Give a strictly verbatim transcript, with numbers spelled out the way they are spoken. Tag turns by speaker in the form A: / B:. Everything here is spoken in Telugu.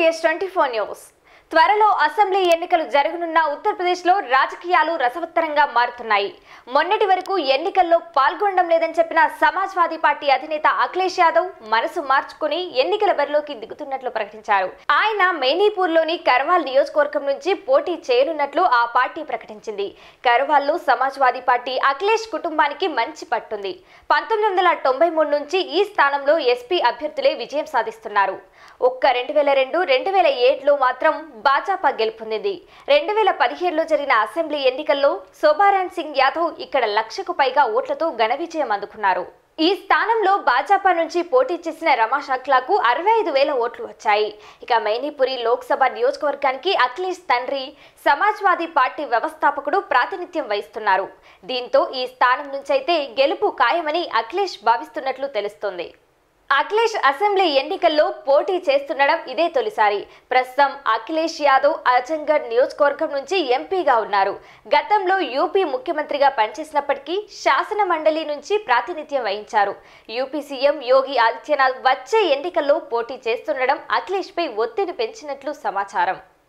A: Tea S twenty four news. త్వరలో అసెంబ్లీ ఎన్నికలు జరగనున్న ఉత్తరప్రదేశ్లో రాజకీయాలు రసవత్తరంగా మారుతున్నాయి. మొన్నటి వరకు ఎన్నికల్లో పాల్గొనడం లేదని చెప్పిన సమాజ్వాదీ పార్టీ అధినేత అఖిలేష్ యాదవ్ మనసు మార్చుకుని ఎన్నికల బరిలోకి దిగుతున్నట్లు ప్రకటించారు. ఆయన మేనీపూర్లోని కర్వాల్ నియోజకవర్గం నుంచి పోటీ చేయనున్నట్లు ఆ పార్టీ ప్రకటించింది. కర్వాల్లో సమాజ్వాదీ పార్టీ అఖిలేష్ కుటుంబానికి మంచి పట్టుంది. పంతొమ్మిది వందల తొంభై మూడు నుంచి ఈ స్థానంలో ఎస్పీ అభ్యర్థులే విజయం సాధిస్తున్నారు. ఒక్క రెండు వేల రెండు రెండు వేల ఏడులో మాత్రం భాజపా గెలుపొందింది. రెండు వేల పదిహేడులో జరిగిన అసెంబ్లీ ఎన్నికల్లో శోభారాన్ సింగ్ యాదవ్ ఇక్కడ లక్షకు పైగా ఓట్లతో ఘన విజయం అందుకున్నారు. ఈ స్థానంలో భాజపా నుంచి పోటీ చేసిన రమా షక్లాకు అరవై ఐదు వేల ఓట్లు వచ్చాయి. ఇక మైనీపురి లోక్సభ నియోజకవర్గానికి అఖిలేష్ తండ్రి సమాజ్వాదీ పార్టీ వ్యవస్థాపకుడు ప్రాతినిధ్యం వహిస్తున్నారు. దీంతో ఈ స్థానం నుంచైతే గెలుపు ఖాయమని అఖిలేష్ భావిస్తున్నట్లు తెలుస్తోంది. అఖిలేష్ అసెంబ్లీ ఎన్నికల్లో పోటీ చేస్తుండడం ఇదే తొలిసారి. ప్రస్తుతం అఖిలేష్ యాదవ్ అజంగఢ్ నియోజకవర్గం నుంచి ఎంపీగా ఉన్నారు. గతంలో యూపీ ముఖ్యమంత్రిగా పనిచేసినప్పటికీ శాసన మండలి నుంచి ప్రాతినిధ్యం వహించారు. యూపీ సీఎం యోగి ఆదిత్యనాథ్ వచ్చే ఎన్నికల్లో పోటీ చేస్తుండడం అఖిలేష్ పై ఒత్తిడి పెంచినట్లు సమాచారం.